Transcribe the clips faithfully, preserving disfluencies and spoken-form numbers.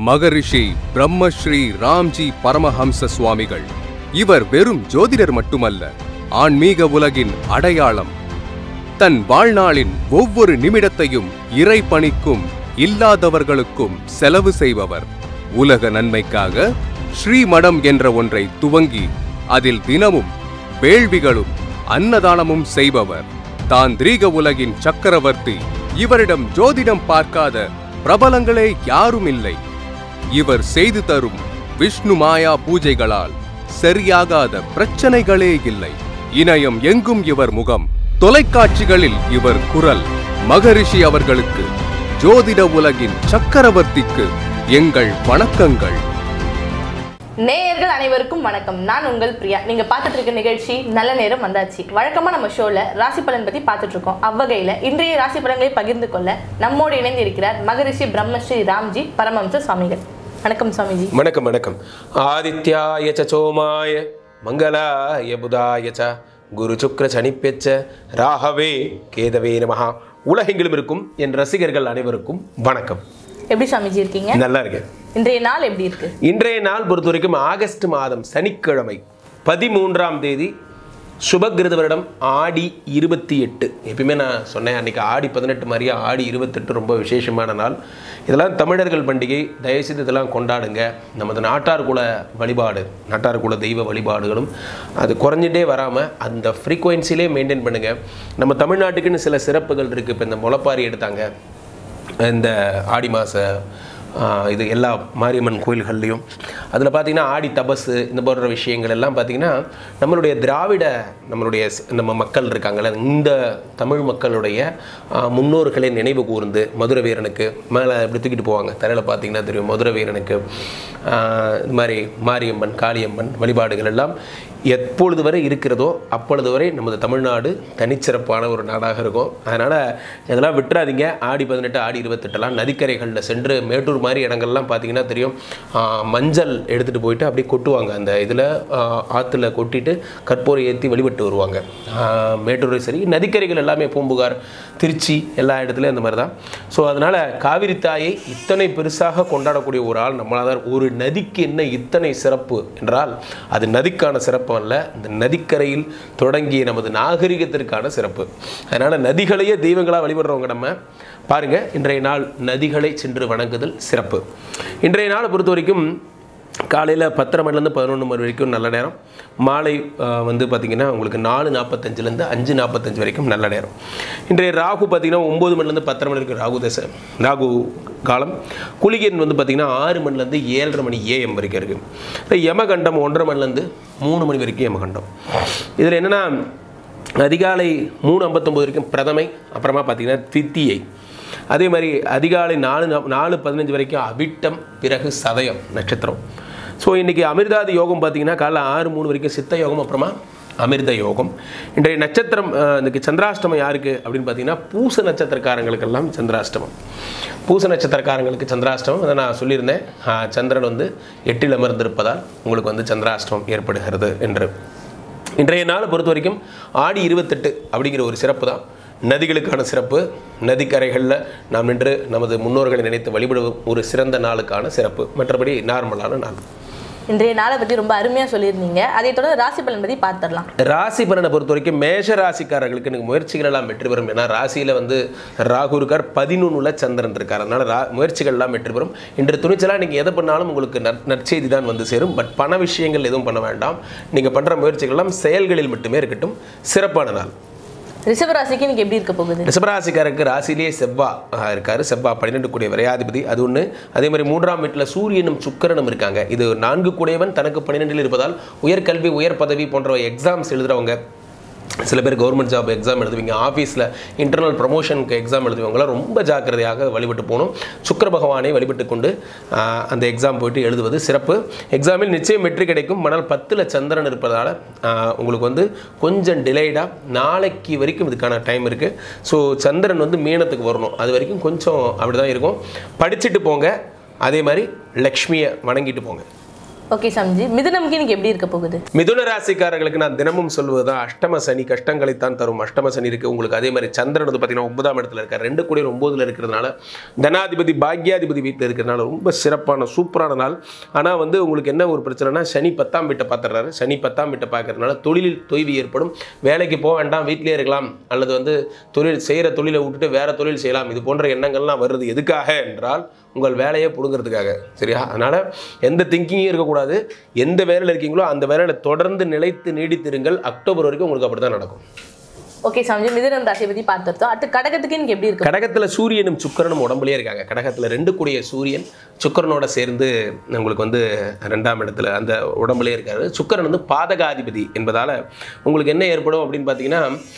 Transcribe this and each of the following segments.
மகரிஷி பிரம்மஸ்ரீ ராம்ஜி பரமஹம்ச சுவாமிகள். இவர் வெறும் ஜோதிடர் மட்டுமல்ல, ஆன்மீக உலகின் அடையாளம். தன் வாழ்நாளின் ஒவ்வொரு நிமிடத்தையும் இறை பணிக்கும் இல்லாதவர்களுக்கும் செலவு செய்பவர். உலக நன்மைக்காக ஸ்ரீமடம் என்ற ஒன்றை துவங்கி அதில் தினமும் வேள்விகளும் அன்னதானமும் செய்பவர். தாந்திரீக உலகின் சக்கரவர்த்தி. இவரிடம் ஜோதிடம் பார்க்காத பிரபலங்களே யாரும் இல்லை. இவர் செய்து தரும் விஷ்ணு மாயா பூஜைகளால் சரியாகாத பிரச்சனைகளே இல்லை. இணையம் எங்கும் இவர் முகம், தொலைக்காட்சிகளில் இவர் குரல். மகரிஷி அவர்களுக்கு, ஜோதிட உலகின் சக்கரவர்த்திக்கு எங்கள் வணக்கங்கள். நேயர்கள் அனைவருக்கும் வணக்கம். நான் உங்கள் பிரியா. நீங்க பார்த்துட்டு இருக்க நிகழ்ச்சி நல்ல நேரம் வந்தாச்சு. வழக்கமா நம்ம ஷோல ராசி பலன் பத்தி பார்த்துட்டு இருக்கோம். அவ்வகையில இன்றைய ராசி பலன்களை பகிர்ந்து கொள்ள நம்மோடு இணைந்து இருக்கிறார் மகரிஷி பிரம்மஸ்ரீ ராம்ஜி பரமஹம்ச சுவாமிகள். வணக்கம் சுவாமிஜி. வணக்கம் வணக்கம். ஆதித்யாய ச சோமாய மங்களாய புதாய ச குரு சுக்ர சனிப்பெச்ச ராகவே கேதவே நமஹ. உலகெங்கிலும் இருக்கும் என் ரசிகர்கள் அனைவருக்கும் வணக்கம். எப்படி சுவாமிஜி இருக்கீங்க? நல்லா இருக்கேன். இன்றைய நாள் எப்படி இருக்கு? இன்றைய நாள் பொறுத்த வரைக்கும் ஆகஸ்ட் மாதம் சனிக்கிழமை பதிமூன்றாம் தேதி சுபகிருத வருடம் ஆடி இருபத்தி எட்டு. எப்பயுமே நான் சொன்னேன், அன்றைக்கி ஆடி பதினெட்டு மாதிரியே ஆடி இருபத்தெட்டு ரொம்ப விசேஷமான நாள். இதெல்லாம் தமிழர்கள் பண்டிகை. தயவுசெய்து இதெல்லாம் கொண்டாடுங்க. நமது நாட்டார் குல வழிபாடு, நாட்டார் குல தெய்வ வழிபாடுகளும் அது குறைஞ்சிட்டே வராமல் அந்த ஃப்ரீக்குவென்சிலே மெயின்டைன் பண்ணுங்கள். நம்ம தமிழ்நாட்டுக்குன்னு சில சிறப்புகள் இருக்குது. இப்போ இந்த முளைப்பாரி எடுத்தாங்க இந்த ஆடி மாத இது எல்லா மாரியம்மன் கோயில்கள்லையும். அதில் பார்த்திங்கன்னா ஆடி தபசு இந்த போன்ற விஷயங்கள் எல்லாம் பார்த்திங்கன்னா நம்மளுடைய திராவிட நம்மளுடைய நம்ம மக்கள் இருக்காங்கள்ல, இந்த தமிழ் மக்களுடைய முன்னோர்களை நினைவு கூர்ந்து மதுரை வீரனுக்கு மேலே இப்படி தூக்கிட்டு போவாங்க. தரையில் பார்த்திங்கன்னா தெரியும், மதுரை வீரனுக்கு இது மாதிரி மாரியம்மன் காளியம்மன் வழிபாடுகள் எல்லாம் எப்பொழுது வரை இருக்கிறதோ அப்பொழுது வரை நமது தமிழ்நாடு தனிச்சிறப்பான ஒரு நாடாக இருக்கும். அதனால் இதெல்லாம் விட்டுறாதீங்க. ஆடி பதினெட்டு ஆடி இருபத்தெட்டெல்லாம் நதிக்கரைகளில் சென்று மேட்டூர் மாதிரி இடங்கள்லாம் பார்த்திங்கன்னா தெரியும், மஞ்சள் எடுத்துகிட்டு போயிட்டு அப்படியே கொட்டுவாங்க. அந்த இதில் ஆற்றுல கொட்டிட்டு கற்பூரை ஏற்றி வழிபட்டு வருவாங்க. மேட்டூர் சரி, நதிக்கரைகள் எல்லாமே பூம்புகார், திருச்சி எல்லா இடத்துலையும் அந்த மாதிரி தான். ஸோ அதனால் காவிரி தாயை இத்தனை பெருசாக கொண்டாடக்கூடிய ஒரு ஆள் நம்மளால் தான். ஒரு நதிக்கு என்ன இத்தனை சிறப்பு என்றால் அது நதிக்கான சிறப்பு அல்ல, இந்த நதிக்கரையில் தொடங்கிய நமது நாகரிகத்திற்கான சிறப்பு. அதனால் நதிகளையே தெய்வங்களாக வழிபடுறவங்க நம்ம பாருங்கள். இன்றைய நாள் நதிகளை சென்று வணங்குதல் சிறப்பு. இன்றைய நாளை பொறுத்த வரைக்கும் காலையில் பத்தரை மணிலேருந்து பதினொன்று மணி வரைக்கும் நல்ல நேரம். மாலை வந்து பார்த்திங்கன்னா உங்களுக்கு நாலு நாற்பத்தஞ்சிலேருந்து அஞ்சு நாற்பத்தஞ்சு வரைக்கும் நல்ல நேரம். இன்றைய ராகு பார்த்திங்கன்னா ஒம்பது மணிலேருந்து பத்தரை மணி வரைக்கும் ராகு தசை ராகு காலம். குளிகன் வந்து பார்த்திங்கன்னா ஆறு மணிலேருந்து ஏழரை மணி ஏஎம் வரைக்கும் இருக்குது. யமகண்டம் ஒன்றரை மணிலேருந்து மூணு மணி வரைக்கும் யமகண்டம். இதில் என்னென்னா அதிகாலை மூணு ஐம்பத்தொம்பது வரைக்கும் பிரதமை, அப்புறமா பார்த்திங்கன்னா தித்தியை. அதே மாதிரி அதிகாலை நாலு நாலு பதினஞ்சு வரைக்கும் அவிட்டம், பிறகு சதயம் நட்சத்திரம். ஸோ இன்றைக்கி அமிர்தாதி யோகம் பார்த்திங்கன்னா காலைல ஆறு மூணு வரைக்கும் சித்த யோகம், அப்புறமா அமிர்த யோகம். இன்றைய நட்சத்திரம் இன்றைக்கி சந்திராஷ்டமம் யாருக்கு அப்படின்னு பார்த்தீங்கன்னா பூச நட்சத்திரக்காரங்களுக்கெல்லாம் சந்திராஷ்டமம். பூச நட்சத்திரக்காரங்களுக்கு சந்திராஷ்டமம் அதை நான் சொல்லியிருந்தேன். சந்திரன் வந்து எட்டில் அமர்ந்திருப்பதால் உங்களுக்கு வந்து சந்திராஷ்டமம் ஏற்படுகிறது என்று. இன்றைய நாளை பொறுத்த வரைக்கும் ஆடி இருபத்தெட்டு அப்படிங்கிற ஒரு சிறப்பு தான். நதிகளுக்கான சிறப்பு. நதிக்கரைகளில் நாம் நின்று நமது முன்னோர்களை நினைத்து வழிபடும் ஒரு சிறந்த நாளுக்கான சிறப்பு. மற்றபடி நார்மலான நாள். இன்றைய நாளை பற்றி ரொம்ப அருமையாக சொல்லியிருந்தீங்க. அதை தொடர்ந்து ராசி பலன் பற்றி பார்த்துடலாம். ராசி பலனை பொறுத்த வரைக்கும் மேஷ ராசிக்காரர்களுக்கு எனக்கு முயற்சிகள் எல்லாம் வெற்றி பெறும். ஏன்னா ராசியில் வந்து ராகு இருக்கார், பதினொன்றுல சந்திரன் இருக்கார். அதனால் ரா முயற்சிகள் எல்லாம் வெற்றி பெறும். இன்று துணிச்சலாக நீங்கள் எதை பண்ணாலும் உங்களுக்கு நற்செய்தி தான் வந்து சேரும். பட் பண விஷயங்கள் எதுவும் பண்ண வேண்டாம். நீங்கள் பண்ணுற முயற்சிகள் எல்லாம் செயல்களில் மட்டுமே இருக்கட்டும். சிறப்பான நாள். ரிஷபராசிக்கு இன்னைக்கு எப்படி இருக்க போகுது? ரிஷபராசிக்காரருக்கு ராசிலேயே செவ்வா இருக்காரு. செவ்வா பன்னிரெண்டு கூடிய விரையாதிபதி, அது ஒன்று. அதே மாதிரி மூன்றாம் வீட்டில் சூரியனும் சுக்கிரனும் இருக்காங்க. இது நான்கு கூடியவன் தனக்கு பன்னிரெண்டில் இருப்பதால் உயர்கல்வி உயர் பதவி போன்ற எக்ஸாம்ஸ் எழுதுறவங்க, சில பேர் கவர்மெண்ட் ஜாப் எக்ஸாம் எழுதுவீங்க, ஆஃபீஸில் இன்டர்னல் ப்ரமோஷனுக்கு எக்ஸாம் எழுதுவவங்களாம் ரொம்ப ஜாக்கிரதையாக வழிபட்டு போகணும். சுக்கிர பகவானை வழிபட்டு கொண்டு அந்த எக்ஸாம் போய்ட்டு எழுதுவது சிறப்பு. எக்ஸாமில் நிச்சயம் வெற்றி கிடைக்கும். ஆனால் பத்தில் சந்திரன் இருப்பதால் உங்களுக்கு வந்து கொஞ்சம் டிலேடாக நாளைக்கு வரைக்கும் இதுக்கான டைம் இருக்குது. ஸோ சந்திரன் வந்து மீனத்துக்கு வரணும், அது வரைக்கும் கொஞ்சம் அப்படி தான் இருக்கும். படிச்சுட்டு போங்க. அதே மாதிரி லக்ஷ்மியை வணங்கிட்டு போங்க. ஓகே சாமிஜி, மிதுனம்க்கு இன்னைக்கு எப்படி இருக்க போகுது? மிதுன ராசிக்காரர்களுக்கு நான் தினமும் சொல்வதுதான் அஷ்டம சனி கஷ்டங்களைத்தான் தரும். அஷ்டம சனி இருக்கு உங்களுக்கு. அதே மாதிரி சந்திரன் வந்து பார்த்தீங்கன்னா ஒன்பதாம் இடத்துல இருக்கார். ரெண்டு கோடி ஒன்பதுல இருக்கிறதுனால தனாதிபதி பாக்யாதிபதி வீட்டில் இருக்கிறதுனால ரொம்ப சிறப்பான சூப்பரான நாள். ஆனால் வந்து உங்களுக்கு என்ன ஒரு பிரச்சனைனா சனி பத்தாம் வீட்டை பார்த்துறாரு. சனி பத்தாம் வீட்டை பார்க்கறதுனால தொழிலில் தொய்வு ஏற்படும். வேலைக்கு போக வேண்டாம், வீட்டிலே இருக்கலாம், அல்லது வந்து தொழில் செய்கிற தொழிலை விட்டுட்டு வேற தொழில் செய்யலாம், இது போன்ற எண்ணங்கள்லாம் வருது. எதுக்காக என்றால் உங்கள் வேலையை பிடுங்கிறதுக்காக. சரியா? அதனால் எந்த திங்கிங்கும் இருக்கக்கூடாது. எந்த வேலையில் இருக்கீங்களோ அந்த வேலையில் தொடர்ந்து நிலைத்து நீடித்திருங்கள். அக்டோபர் வரைக்கும் உங்களுக்கு அப்படி தான் நடக்கும். ஓகே சாமிஜி, மிதுனம் ராசியை பற்றி பார்த்துருத்தோம். அடுத்து கடகத்துக்கு இன்னைக்கு எப்படி இருக்கு? கடகத்தில் சூரியனும் சுக்கிரனும் உடம்புலேயே இருக்காங்க. கடகத்தில் ரெண்டு கூடிய சூரியன் சுக்கிரனோட சேர்ந்து உங்களுக்கு வந்து ரெண்டாம் இடத்துல அந்த உடம்புலேயே இருக்காரு. சுக்கிரன் வந்து பாதகாதிபதி என்பதால் உங்களுக்கு என்ன ஏற்படும் அப்படின்னு பார்த்தீங்கன்னா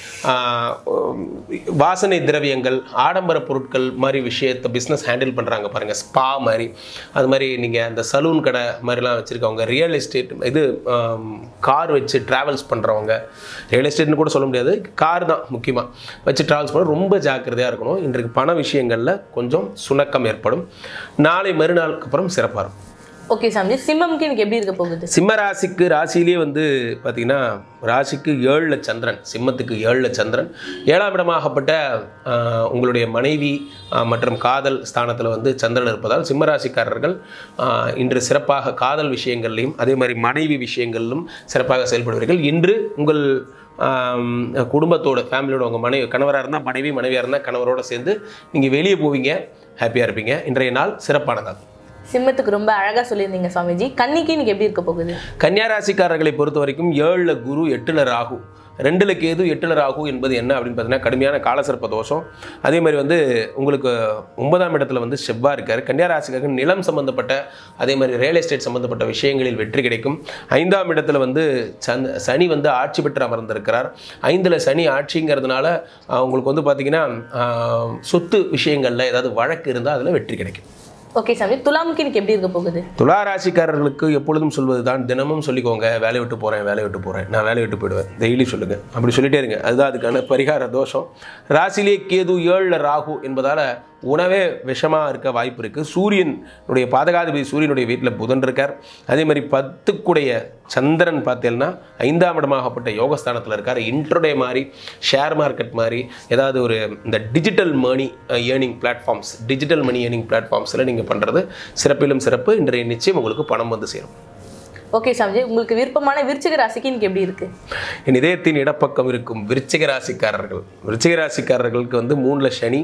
வாசனை திரவியங்கள், ஆடம்பர பொருட்கள் மாதிரி விஷயத்தை பிஸ்னஸ் ஹேண்டில் பண்ணுறாங்க பாருங்கள், ஸ்பா மாதிரி, அது மாதிரி நீங்கள் அந்த சலூன் கடை மாதிரிலாம் வச்சுருக்கவங்க, ரியல் எஸ்டேட் இது கார் வச்சு ட்ராவல்ஸ் பண்ணுறவங்க, ரியல் எஸ்டேட்னு கூட சொல்ல முடியாது, கார் தான் முக்கியமாக வச்சு ட்ராவல்ஸ் பண்ண ரொம்ப ஜாக்கிரதையாக இருக்கணும். இன்றைக்கு பண விஷயங்களில் கொஞ்சம் சுணக்கம் ஏற்படும். நாளை மறுநாளுக்கு அப்புறம் சிறப்பாக இருக்கும். ஓகே சாமிஜி, சிம்மம்க்கு இன்னைக்கு எப்படி இருக்க போகுது? சிம்ம ராசிக்கு ராசியிலேயே வந்து பார்த்தீங்கன்னா ராசிக்கு ஏழில் சந்திரன், சிம்மத்துக்கு ஏழில் சந்திரன், ஏழாம் இடமாகப்பட்ட உங்களுடைய மனைவி மற்றும் காதல் ஸ்தானத்தில் வந்து சந்திரன் இருப்பதால் சிம்ம ராசிக்காரர்கள் இன்று சிறப்பாக காதல் விஷயங்கள்லையும் அதே மாதிரி மனைவி விஷயங்களிலும் சிறப்பாக செயல்படுவீர்கள். இன்று உங்கள் குடும்பத்தோட ஃபேமிலியோட உங்கள் மனைவி கணவராக இருந்தால் மனைவி, மனைவியாக இருந்தால் கணவரோடு சேர்ந்து நீங்கள் வெளியே போவீங்க, ஹாப்பியாக இருப்பீங்க. இன்றைய நாள் சிறப்பானதாக. சிம்மத்துக்கு ரொம்ப அழகாக சொல்லியிருந்தீங்க சுவாமிஜி. கன்னிக்கு இன்னைக்கு எப்படி இருக்க போகுது? கன்னியா ராசிக்காரர்களை பொறுத்த வரைக்கும் ஏழில் குரு, எட்டில் ராகு, ரெண்டில் கேது, எட்டில் ராகு என்பது என்ன அப்படின்னு பார்த்தீங்கன்னா கடுமையான காலசர்ப்ப தோஷம். அதே மாதிரி வந்து உங்களுக்கு ஒன்பதாம் இடத்துல வந்து செவ்வாய் இருக்கார். கன்னியா ராசிக்காரர்கள் நிலம் சம்பந்தப்பட்ட அதே மாதிரி ரியல் எஸ்டேட் சம்பந்தப்பட்ட விஷயங்களில் வெற்றி கிடைக்கும். ஐந்தாம் இடத்துல வந்து சந் சனி வந்து ஆட்சி பெற்று அமர்ந்திருக்கிறார். ஐந்தில் சனி ஆட்சிங்கிறதுனால உங்களுக்கு வந்து பார்த்தீங்கன்னா சொத்து விஷயங்களில் ஏதாவது வழக்கு இருந்தால் அதில் வெற்றி கிடைக்கும். ஓகே சாமி, துலாமுக்கு இன்னைக்கு எப்படி இருக்க போகுது? துலா ராசிக்காரர்களுக்கு எப்பொழுதும் சொல்வது தான், தினமும் சொல்லிக்கோங்க, வேலையை விட்டு போகிறேன், வேலையை விட்டு போகிறேன், நான் வேலையை விட்டு போயிடுவேன், டெய்லி சொல்லுங்கள், அப்படி சொல்லிட்டே இருங்க. அதுதான் அதுக்கான பரிகார தோஷம். ராசிலே கேது, ஏழில் ராகு என்பதால் உணவே விஷமாக இருக்க வாய்ப்பு இருக்குது. சூரியனுடைய பாதகாதிபதி சூரியனுடைய வீட்டில் புதன் இருக்கார். அதே மாதிரி பத்துக்குடைய சந்திரன் பார்த்தீங்கன்னா ஐந்தாம் இடமாகப்பட்ட யோகஸ்தானத்தில் இருக்கார். இன்ட்ரோடே மாதிரி, ஷேர் மார்க்கெட் மாதிரி ஏதாவது ஒரு இந்த digital money earning platforms, digital money earning பிளாட்ஃபார்ம்ஸில் நீங்கள் பண்ணுறது சிறப்பிலும் சிறப்பு. இன்றைய நிச்சயம் உங்களுக்கு பணம் வந்து சேரும். ஓகே சாமிஜி, உங்களுக்கு விருப்பமான விருச்சிக ராசிக்கு இன்னைக்கு எப்படி இருக்கு? என் இதயத்தின் இடப்பக்கம் இருக்கும் விருச்சிக ராசிக்காரர்கள், விருச்சிக ராசிக்காரர்களுக்கு வந்து மூணில் சனி,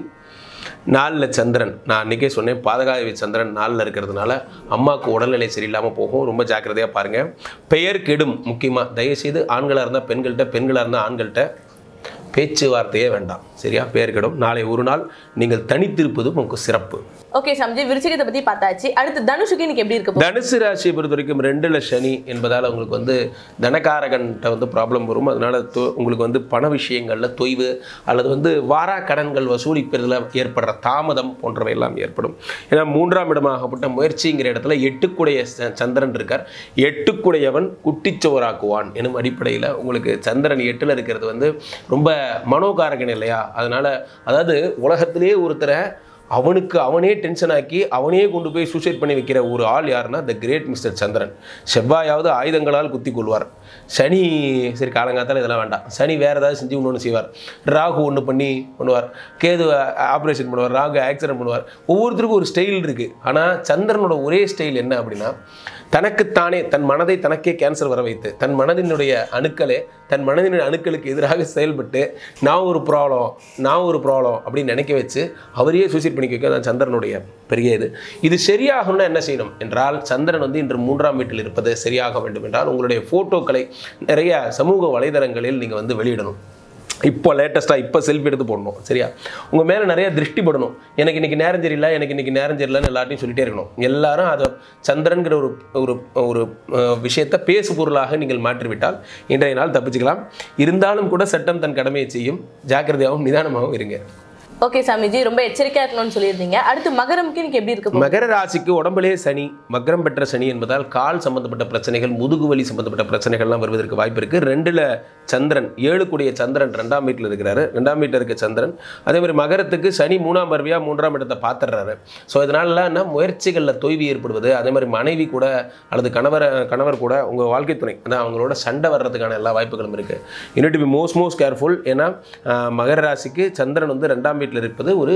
நாலில் சந்திரன். நான் அன்றைக்கே சொன்னேன், பாதகாதிபதி சந்திரன் நாலில் இருக்கிறதுனால அம்மாவுக்கு உடல்நிலை சரியில்லாமல் போகும். ரொம்ப ஜாக்கிரதையாக பாருங்கள். பெயர் கெடும். முக்கியமாக தயவுசெய்து ஆண்களாக இருந்தால் பெண்கள்கிட்ட, பெண்களாக இருந்தால் ஆண்கள்கிட்ட பேச்சுவார்த்தையே வேண்டாம். சரியா? பெயர் கெடும். நாளை ஒரு நாள் நீங்கள் தனித்திருப்பது உங்களுக்கு சிறப்பு. ஓகே சாமிஜி, விருச்சிகத்தை பற்றி பார்த்தாச்சு. அடுத்து தனுஷுக்கு இன்னைக்கு எப்படி இருக்கு? தனுசு ராசியை பொறுத்த வரைக்கும் ரெண்டுல சனி என்பதால் உங்களுக்கு வந்து தனகாரகன்ட்ட வந்து ப்ராப்ளம் வரும். அதனால உங்களுக்கு வந்து பண விஷயங்களில் தொய்வு அல்லது வந்து வாரா கடன்கள் வசூலிப்பதில் ஏற்படுற தாமதம் போன்றவை எல்லாம் ஏற்படும். ஏன்னா மூன்றாம் இடமாகப்பட்ட முயற்சிங்கிற இடத்துல எட்டுக்குடைய சந்திரன் இருக்கார். எட்டுக்குடையவன் குட்டிச்சோராக்குவான் எனும் அடிப்படையில் உங்களுக்கு சந்திரன் எட்டில் இருக்கிறது வந்து ரொம்ப மனோகாரகன் இல்லையா? அதனால அதாவது உலகத்திலே ஒருத்தரை அவனுக்கு அவனே டென்ஷன் ஆக்கி அவனே கொண்டு போய் சூசைட் பண்ணி வைக்கிற ஒரு ஆள் யாருன்னா த கிரேட் மிஸ்டர் சந்திரன். செவ்வாயாவது ஆயுதங்களால் குத்தி கொள்வார். சனி சரி காலங்காத்தால் இதெல்லாம் வேண்டாம், சனி வேறு ஏதாவது செஞ்சு ஒன்று செய்வார். ராகு ஒன்று பண்ணி பண்ணுவார், கேது ஆப்ரேஷன் பண்ணுவார், ராகு ஆக்சிடென்ட் பண்ணுவார். ஒவ்வொருத்தருக்கும் ஒரு ஸ்டைல் இருக்குது. ஆனால் சந்திரனோட ஒரே ஸ்டைல் என்ன அப்படின்னா தனக்குத்தானே தன் மனதை தனக்கே கேன்சர் வர வைத்து தன் மனதினுடைய அணுக்களே தன் மனதினுடைய அணுக்களுக்கு எதிராக செயல்பட்டு நான் ஒரு ப்ராப்ளம் நான் ஒரு ப்ராப்ளம் அப்படின்னு நினைக்க வச்சு அவரையே சூசைட் பண்ணிக்க வைக்க தான் சந்திரனுடைய பெரிய இது. இது சரியாகணும்னா என்ன செய்யணும் என்றால், சந்திரன் வந்து இன்று மூன்றாம் வீட்டில் இருப்பது சரியாக வேண்டும் என்றால் உங்களுடைய ஃபோட்டோக்களை நிறைய சமூக வலைதளங்களில் நீங்கள் வந்து வெளியிடணும். இப்போ லேட்டஸ்ட்டாக இப்போ செல்ஃபி எடுத்து போடணும். சரியா? உங்கள் மேலே நிறைய திருஷ்டி படணும். எனக்கு இன்றைக்கி நேரம் சரியில்லை, எனக்கு இன்றைக்கி நேரம் சரியில்லைன்னு எல்லாத்தையும் சொல்லிட்டே இருக்கணும். எல்லாரும் அதை சந்திரன்கிற ஒரு ஒரு ஒரு விஷயத்தை பேசு பொருளாக நீங்கள் மாற்றிவிட்டால் இன்றைய நாள் தப்பிச்சுக்கலாம். இருந்தாலும் கூட சட்டம் தன் கடமையை செய்யும். ஜாக்கிரதையாகவும் நிதானமாகவும் இருங்க. ஓகே சாமிஜி, ரொம்ப எச்சரிக்கையா இருக்கணும்னு சொல்லியிருந்தீங்க. அடுத்து மகரம்க்கு இன்னைக்கு எப்படி இருக்கு? மகர ராசிக்கு உடம்பிலே சனி, மகரம் பெற்ற சனி என்பதால் கால் சம்பந்தப்பட்ட பிரச்சனைகள், முதுகு வலி சம்பந்தப்பட்ட பிரச்சனைகள்லாம் வருவதற்கு வாய்ப்பு இருக்கு. ரெண்டுல சந்திரன், ஏழு கூடிய சந்திரன் ரெண்டாம் வீட்டில் இருக்கிறாரு. ரெண்டாம் வீட்டில் இருக்க சந்திரன் அதே மாதிரி மகரத்துக்கு சனி மூணாம் பார்வையா மூன்றாம் இடத்தை பார்த்துடுறாரு. ஸோ இதனால என்ன முயற்சிகளில் தொய்வு ஏற்படுவது, அதே மாதிரி மனைவி கூட அல்லது கணவர் கணவர் கூட உங்கள் வாழ்க்கை துணை அதான் அவங்களோட சண்டை வர்றதுக்கான எல்லா வாய்ப்புகளும் இருக்கு. You need to be most most careful. ஏன்னா மகர ராசிக்கு சந்திரன் வந்து ரெண்டாம் வீட்டில் இருப்பது ஒரு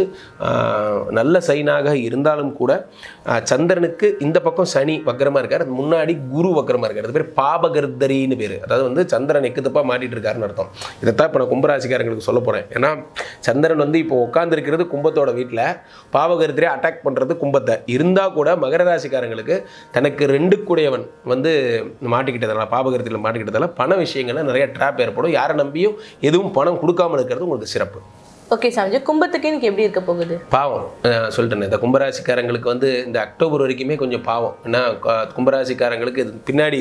நல்ல சைனாக இருந்தாலும் கூட சந்திரனுக்கு இந்த பக்கம் சனி வக்கரமாக இருக்கார், அது முன்னாடி குரு வக்கரமாக இருக்கார். அது பேர் பாபகர்தரின்னு பேர். அதாவது வந்து சந்திரன் எக்கு தப்பா மாட்டிட்டு இருக்காருன்னு அர்த்தம். இதைத்தான் இப்போ நான் கும்பராசிக்காரங்களுக்கு சொல்ல போகிறேன். ஏன்னா சந்திரன் வந்து இப்போ உட்காந்துருக்கிறது கும்பத்தோட வீட்டில், பாபகர்தரியை அட்டாக் பண்ணுறது கும்பத்தை. இருந்தால் கூட மகர ராசிக்காரங்களுக்கு தனக்கு ரெண்டு கூடையவன் வந்து மாட்டிக்கிட்டதால, பாபகர்தரியில் மாட்டிக்கிட்டதால பண விஷயங்களில் நிறைய ட்ராப் ஏற்படும். யாரை நம்பியும் எதுவும் பணம் கொடுக்காமல் இருக்கிறது உங்களுக்கு சிறப்பு. ஓகே சாமிஜி, கும்பத்துக்கு இன்னைக்கு எப்படி இருக்க போகுது? பாவம் சொல்லிட்டேன். இந்த கும்பராசிக்காரங்களுக்கு வந்து இந்த அக்டோபர் வரைக்குமே கொஞ்சம் பாவம். ஏன்னா கும்பராசிக்காரங்களுக்கு இது பின்னாடி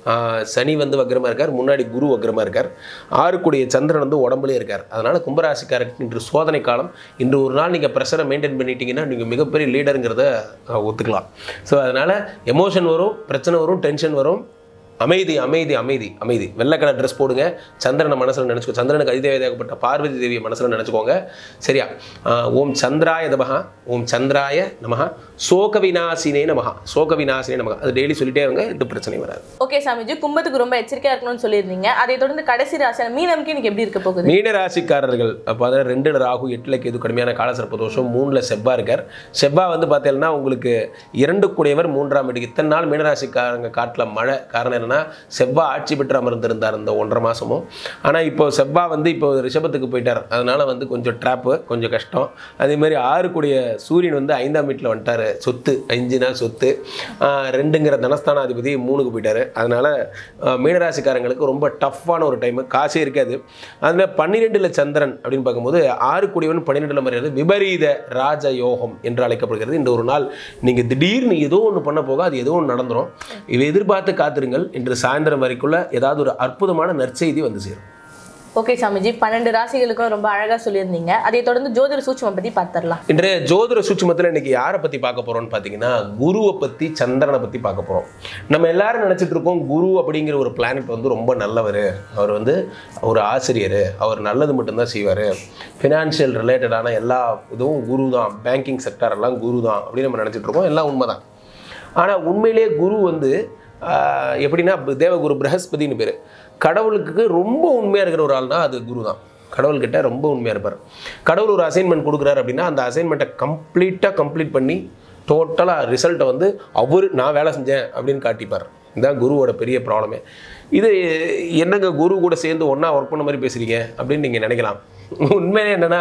சனி வந்து வக்ரமாக இருக்கார், முன்னாடி குரு வக்ரமாக இருக்கார், ஆறுக்குடைய சந்திரன் வந்து உடம்புலேயே இருக்கார். அதனால் கும்பராசிக்காரருக்கு இன்று சோதனை காலம். இன்று ஒரு நாள் நீங்கள் ப்ரெஷரை மெயின்டைன் பண்ணிட்டீங்கன்னா நீங்கள் மிகப்பெரிய லீடருங்கிறத ஒத்துக்கலாம். ஸோ அதனால் எமோஷன் வரும், பிரச்சனை வரும், டென்ஷன் வரும். அமைதி அமைதி அமைதி அமைதி. வெள்ளை கலர் ட்ரெஸ் போடுங்க, சந்திரனை மனசில் நினச்சிக்கோ. சந்திரனுக்கு அதிதேவதையாகப்பட்ட பார்வதி தேவியை மனசில் நினச்சிக்கோங்க. சரியா? ஓம் சந்திராய நமஹ, ஓம் சந்திராய நமஹ, சோக விநாசினே நமஹ, சோக விநாசினே நமஹ. அது டெய்லி சொல்லிட்டே அவங்க, எந்த பிரச்சனையும் வராது. ஓகே சாமிஜி, கும்பத்துக்கு ரொம்ப எச்சரிக்கையா இருக்கணும்னு சொல்லியிருந்தீங்க. அதை தொடர்ந்து கடைசி ராசி மீனம்க்கு இன்னைக்கு எப்படி இருக்க போகுது? மீன ராசிக்காரர்கள் அப்போ அதாவது ரெண்டுல ராகு, எட்டுல கேது, கடுமையான காலசர்ப்ப தோஷம், மூணுல செவ்வாய் இருக்கார். செவ்வாய் வந்து பார்த்தீங்கன்னா உங்களுக்கு இரண்டு கூடியவர் மூன்றாம் வீட்டுக்கு. இத்தனை நாள் மீனராசிக்காரங்க காட்டில் மழை. காரணம் செவ்வாய் ஆட்சி பெற்று அமர்ந்திருந்தார் இந்த ஒன்றரை மாசமும். ஆனால் இப்போ செவ்வாய் வந்து இப்போ ரிஷபத்துக்கு போயிட்டார். அதனால வந்து கொஞ்சம் ட்ராப்பு, கொஞ்சம் கஷ்டம். அதே மாதிரி ஆறு கூடிய சூரியன் வந்து ஐந்தாம் வீட்டில் வந்துட்டார். சொத்து அஞ்சுனா சொத்து, ரெண்டுங்கிற தனஸ்தானாதிபதி மூணுக்கு போயிட்டார். அதனால மீனராசிக்காரங்களுக்கு ரொம்ப டஃப்பான ஒரு டைம், காசே இருக்காது. அதில் பன்னிரெண்டுல சந்திரன் அப்படின்னு பார்க்கும்போது ஆறு கூடியவன் பன்னிரெண்டுல மறையாது விபரீத ராஜ யோகம் என்று அழைக்கப்படுகிறது. இந்த ஒரு நாள் நீங்கள் திடீர்னு ஏதோ ஒன்று பண்ண போக அது ஏதோ ஒன்று நடந்துடும். இவை எதிர்பார்த்து காத்திருங்கள். இன்று சாயந்தரம் வரைக்குள்ள ஏதாவது ஒரு அற்புதமான நற்செய்தி வந்து சேரும். ஓகே சாமிஜி, பன்னெண்டு ராசிகளுக்கும் ரொம்ப அழகாக சொல்லியிருந்தீங்க. அதை தொடர்ந்து ஜோதிட சூட்சுமம் பற்றி பார்த்துடலாம். இன்றைய ஜோதிட சூட்சுமத்தில் இன்னைக்கு யாரை பற்றி பார்க்க போகிறோம்னு பார்த்தீங்கன்னா குருவை பற்றி, சந்திரனை பற்றி பார்க்க போகிறோம். நம்ம எல்லாரும் நினச்சிட்டு இருக்கோம் குரு அப்படிங்கிற ஒரு பிளானட் வந்து ரொம்ப நல்லவர், அவர் வந்து ஒரு ஆசிரியர், அவர் நல்லது மட்டும்தான் செய்வார், ஃபினான்ஷியல் ரிலேட்டடான எல்லா இதுவும் குரு தான், பேங்கிங் செக்டார் எல்லாம் குரு தான் அப்படின்னு நம்ம நினச்சிட்டு இருக்கோம். எல்லாம் உண்மை தான். ஆனால் உண்மையிலேயே குரு வந்து எப்படின்னா தேவகுரு பிரகஸ்பதினு பேர். கடவுளுக்கு ரொம்ப உண்மையாக இருக்கிற ஒரு ஆள்னா அது குரு தான். கடவுள்கிட்ட ரொம்ப உண்மையாக இருப்பார். கடவுள் ஒரு அசைன்மெண்ட் கொடுக்குறாரு அப்படின்னா அந்த அசைன்மெண்ட்டை கம்ப்ளீட்டாக கம்ப்ளீட் பண்ணி டோட்டலாக ரிசல்ட்டை வந்து அவர் நான் வேலை செஞ்சேன் அப்படின்னு காட்டிப்பார். இதுதான் குருவோட பெரிய ப்ராப்ளமே. இது என்னங்க குரு கூட சேர்ந்து ஒன்றா ஒர்க் பண்ண மாதிரி பேசுகிறீங்க அப்படின்னு நீங்கள் நினைக்கலாம். உண்மையிலே என்னென்னா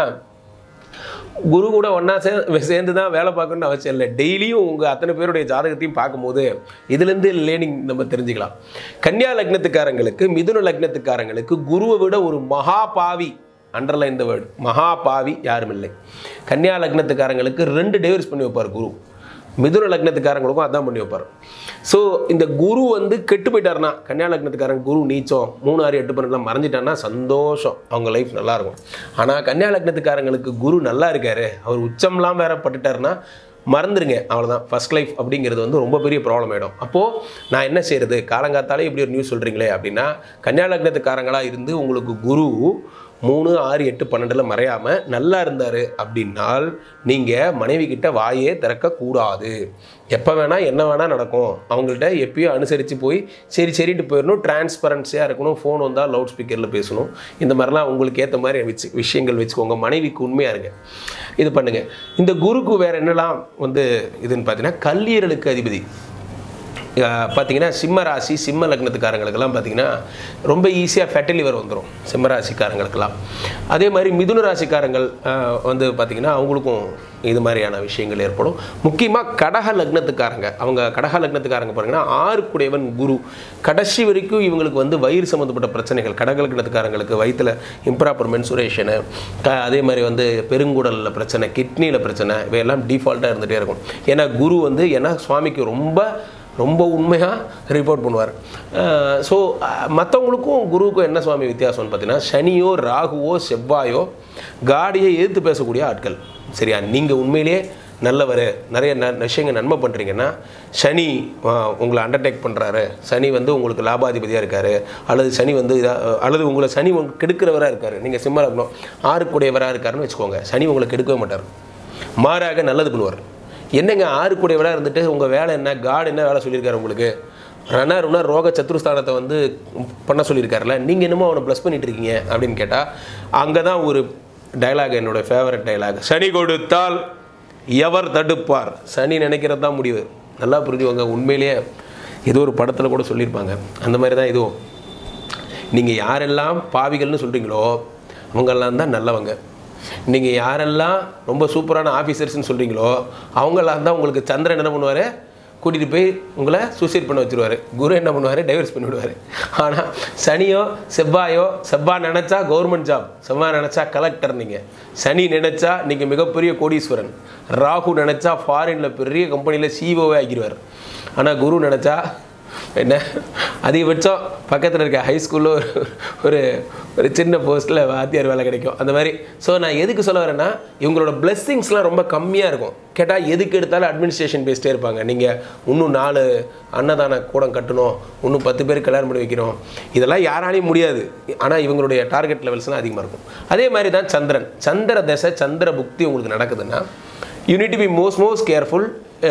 குரு கூட ஒன்றா சே சேர்ந்து தான் வேலை பார்க்கணுன்னு அவசியம் இல்லை. டெய்லியும் உங்கள் அத்தனை பேருடைய ஜாதகத்தையும் பார்க்கும்போது இதுலேருந்து லேர்னிங் நம்ம தெரிஞ்சுக்கலாம். கன்னியா லக்னத்துக்காரங்களுக்கு, மிதுன லக்னத்துக்காரங்களுக்கு குருவை விட ஒரு மகா பாவி, அண்டர்லைன் த வேர்டு, மகா பாவி யாரும் இல்லை. கன்னியா லக்னத்துக்காரங்களுக்கு ரெண்டு டைவர்ஸ் பண்ணி வைப்பார் குரு. மிதுன லக்னத்துக்காரங்களுக்கும் அதான் பண்ணி வைப்பார். ஸோ இந்த குரு வந்து கெட்டு போயிட்டாருன்னா, கன்னியா லக்னத்துக்காரங்க குரு நீச்சம் மூணு ஆறு எட்டு பன்னெண்டுலாம் மறைஞ்சிட்டான்னா சந்தோஷம், அவங்க லைஃப் நல்லாயிருக்கும். ஆனால் கன்னியா லக்னத்துக்காரங்களுக்கு குரு நல்லா இருக்காரு, அவர் உச்சம்லாம் வேற பட்டுட்டாருன்னா மறந்துடுங்க, அவ்வளோதான். ஃபர்ஸ்ட் லைஃப் அப்படிங்கிறது வந்து ரொம்ப பெரிய ப்ராப்ளம் ஆகிடும். அப்போது நான் என்ன செய்கிறது, காலங்காத்தாலே இப்படி ஒரு நியூஸ் சொல்கிறீங்களே அப்படின்னா, கன்னியா லக்னத்துக்காரங்களாக இருந்து உங்களுக்கு குரு மூணு ஆறு எட்டு பன்னெண்டில் மறையாமல் நல்லா இருந்தார் அப்படின்னால் நீங்கள் மனைவி கிட்ட வாயே திறக்கக்கூடாது. எப்போ வேணால் என்ன வேணால் நடக்கும். அவங்கள்ட்ட எப்பயும் அனுசரித்து போய் சரி சரிட்டு போயிடணும். டிரான்ஸ்பரன்சியாக இருக்கணும். ஃபோன் வந்தால் லவுட் ஸ்பீக்கரில் பேசணும். இந்த மாதிரிலாம் உங்களுக்கு ஏற்ற மாதிரி வச்சு விஷயங்கள் வச்சுக்கோங்க. மனைவிக்கு உண்மையாக இருங்க, இது பண்ணுங்கள். இந்த குருக்கு வேறு என்னெல்லாம் வந்து இதுன்னு பார்த்தீங்கன்னா கல்லீரலுக்கு அதிபதி. பார்த்தீங்கன்னா சிம்ம ராசி, சிம்ம லக்னத்துக்காரங்களுக்கெல்லாம் பார்த்தீங்கன்னா ரொம்ப ஈஸியாக ஃபேட்டி லிவர் வந்துடும் சிம்ம ராசிக்காரங்களுக்கெல்லாம். அதே மாதிரி மிதுன ராசிக்காரங்கள் வந்து பார்த்திங்கன்னா அவங்களுக்கும் இது மாதிரியான விஷயங்கள் ஏற்படும். முக்கியமாக கடக லக்னத்துக்காரங்க, அவங்க கடக லக்னத்துக்காரங்க பாருங்கன்னா ஆறு கூடையவன் குரு. கடைசி வரைக்கும் இவங்களுக்கு வந்து வயிறு சம்மந்தப்பட்ட பிரச்சனைகள், கடக லக்னத்துக்காரங்களுக்கு வயிற்றில் இம்ப்ராப்பர் மென்சுரேஷனு, க அதே மாதிரி வந்து பெருங்குடலில் பிரச்சனை, கிட்னியில் பிரச்சனை, இவையெல்லாம் டிஃபால்ட்டாக இருந்துகிட்டே இருக்கும். ஏன்னா குரு வந்து ஏன்னா சுவாமிக்கு ரொம்ப ரொம்ப உண்மையாக ரிப்போர்ட் பண்ணுவார். ஸோ மற்றவங்களுக்கும் குருவுக்கும் என்ன சுவாமி வித்தியாசம்னு பார்த்தீங்கன்னா, சனியோ ராகுவோ செவ்வாயோ காடியை எதிர்த்து பேசக்கூடிய ஆட்கள். சரியா? நீங்கள் உண்மையிலேயே நல்லவர், நிறைய ந விஷயங்கள் நன்மை பண்ணுறீங்கன்னா, சனி உங்களை அண்டர்டேக் பண்ணுறாரு, சனி வந்து உங்களுக்கு லாபாதிபதியாக இருக்கார், அல்லது சனி வந்து இதாக அல்லது உங்களை சனி உங்களுக்கு கெடுக்கிறவராக இருக்கார், நீங்கள் சிம்ம லக்னம் ஆறுக்குடையவராக இருக்காருன்னு வச்சுக்கோங்க, சனி உங்களை கெடுக்கவே மாட்டார், மாறாக நல்லது பண்ணுவார். என்னங்க ஆறுக்குடையவராக இருந்துட்டு உங்கள் வேலை என்ன, காட் என்ன வேலை சொல்லியிருக்காரு உங்களுக்கு, ரணருனா ரோக சத்ருஸ்தானத்தை வந்து பண்ண சொல்லியிருக்காருல, நீங்கள் என்னமோ அவனை ப்ளஸ் பண்ணிட்டு இருக்கீங்க அப்படின்னு கேட்டால், அங்கே தான் ஒரு டைலாக், என்னோடய ஃபேவரட் டைலாக், சனி கொடுத்தால் எவர் தடுப்பார், சனி நினைக்கிறது தான் முடிவு. நல்லா புரிஞ்சுவாங்க. உண்மையிலேயே ஏதோ ஒரு படத்தில் கூட சொல்லியிருப்பாங்க, அந்த மாதிரி தான் இதுவும். நீங்கள் யாரெல்லாம் பாவிகள்னு சொல்கிறீங்களோ அவங்கெல்லாம் தான் நல்லவங்க. நீங்கள் யாரெல்லாம் ரொம்ப சூப்பரான ஆஃபீஸர்ஸ்ன்னு சொல்கிறீங்களோ அவங்கெல்லாம் தான் உங்களுக்கு சந்திரன் என்ன பண்ணுவார், கூட்டிகிட்டு போய் உங்களை சூசைட் பண்ண வச்சுருவார். குரு என்ன பண்ணுவார், டைவர்ஸ் பண்ணி விடுவார். ஆனால் சனியோ செவ்வாயோ, செவ்வாய் நினச்சா கவர்மெண்ட் ஜாப், செவ்வாய் நினச்சா கலெக்டர், நீங்கள் சனி நினச்சா நீங்கள் மிகப்பெரிய கோடீஸ்வரன், ராகு நினச்சா ஃபாரினில் பெரிய கம்பெனியில் சிஇஓவே ஆக்கிடுவார். ஆனால் குரு நினச்சா என்ன, அதிகபட்சம் பக்கத்தில் இருக்க ஹைஸ்கூலில் ஒரு ஒரு ஒரு சின்ன போஸ்ட்டில் வாத்தியார் வேலை கிடைக்கும், அந்த மாதிரி. ஸோ நான் எதுக்கு சொல்ல வரேன்னா, இவங்களோட பிளெஸ்ஸிங்ஸ்லாம் ரொம்ப கம்மியாக இருக்கும். கேட்டால் எதுக்கு எடுத்தாலும் அட்மினிஸ்ட்ரேஷன் பேஸ்டே இருப்பாங்க. நீங்கள் இன்னும் நாலு அன்னதான கூடம் கட்டணும், இன்னும் பத்து பேர் கல்யாணம் பண்ணி வைக்கணும், இதெல்லாம் யாராலையும் முடியாது. ஆனால் இவங்களுடைய டார்கெட் லெவல்ஸ்லாம் அதிகமாக இருக்கும். அதே மாதிரி தான் சந்திரன், சந்திர தசை சந்திர புக்தி உங்களுக்கு நடக்குதுன்னா, you need to be most most careful.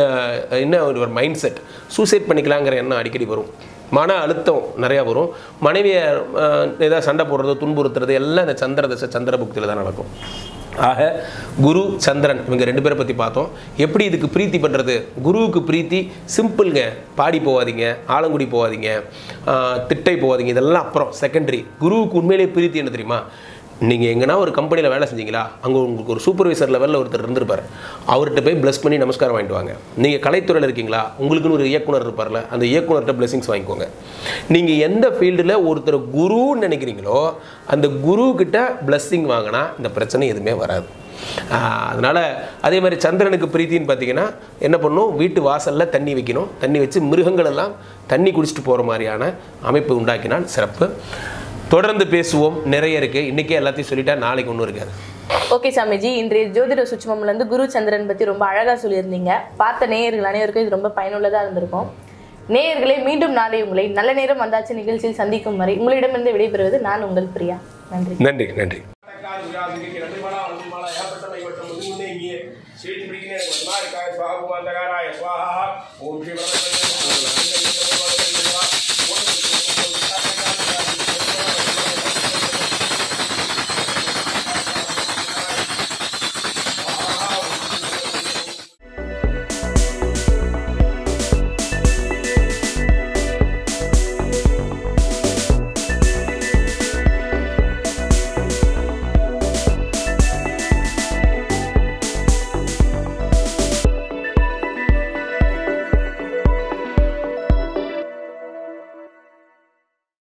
என்ன ஒரு மைண்ட் செட், சூசைட் பண்ணிக்கலாங்கிற எண்ணம் அடிக்கடி வரும், மன அழுத்தம் நிறையா வரும், மனைவியை ஏதாவது சண்டை போடுறது துன்புறுத்துறது எல்லாம் இந்த சந்திர தசை சந்திர புக்தியில் தான் நடக்கும். ஆக குரு சந்திரன் இவங்க ரெண்டு பேரை பற்றி பார்த்தோம். எப்படி இதுக்கு பிரீத்தி பண்ணுறது? குருவுக்கு பிரீத்தி சிம்பிள்ங்க. பாடி போகாதீங்க, ஆலங்குடி போகாதீங்க, திட்டை போகாதீங்க, இதெல்லாம் அப்புறம் செகண்டரி. குருவுக்கு உண்மையிலே பிரீத்தி என்ன தெரியுமா? நீங்கள் எங்கன்னா ஒரு கம்பெனியில் வேலை செஞ்சீங்களா, அங்கே உங்களுக்கு ஒரு சூப்பர்வைசர் லெவலில் ஒருத்தர் இருந்திருப்பார், அவர்கிட்ட போய் ப்ளஸ் பண்ணி நமஸ்காரம் வாங்கிட்டு வாங்க. நீங்கள் கலைத்துறையில் இருக்கீங்களா, உங்களுக்குன்னு ஒரு இயக்குனர் இருப்பார்ல, அந்த இயக்குனர்கிட்ட பிளெஸிங்ஸ் வாங்கிக்கோங்க. நீங்கள் எந்த ஃபீல்டில் ஒருத்தர் குருன்னு நினைக்கிறீங்களோ அந்த குருக்கிட்ட பிளெஸ்ஸிங் வாங்கினா இந்த பிரச்சனை எதுவுமே வராது. அதனால் அதே மாதிரி சந்திரனுக்கு பிரீத்தின்னு பார்த்தீங்கன்னா என்ன பண்ணணும், வீட்டு வாசலில் தண்ணி வைக்கணும், தண்ணி வச்சு மிருகங்கள் எல்லாம் தண்ணி குடிச்சிட்டு போகிற மாதிரியான அமைப்பு உண்டாக்கினால் சிறப்பு. தொடர்ந்து பேசுவோம், நிறைய இருக்குது. இன்றைக்கே எல்லாத்தையும் சொல்லிட்டா நாளைக்கு ஒன்றும் இருக்காது. ஓகே சாமிஜி, இன்றைய ஜோதிட சுட்சமம்லேருந்து குரு சந்திரன் பற்றி ரொம்ப அழகாக சொல்லியிருந்தீங்க. பார்த்த நேயர்கள் அனைவருக்கும் இது ரொம்ப பயனுள்ளதாக இருந்திருக்கும். நேயர்களை மீண்டும் நாளை உங்களை நல்ல நேரம் வந்தாச்சு நிகழ்ச்சியில் சந்திக்கும் வரை உங்களிடமிருந்து விடைபெறுவது நான் உங்கள் பிரியா. நன்றி நன்றி நன்றி. ஓம்